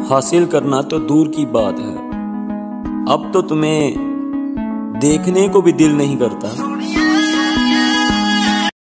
हासिल करना तो दूर की बात है, अब तो तुम्हें देखने को भी दिल नहीं करता।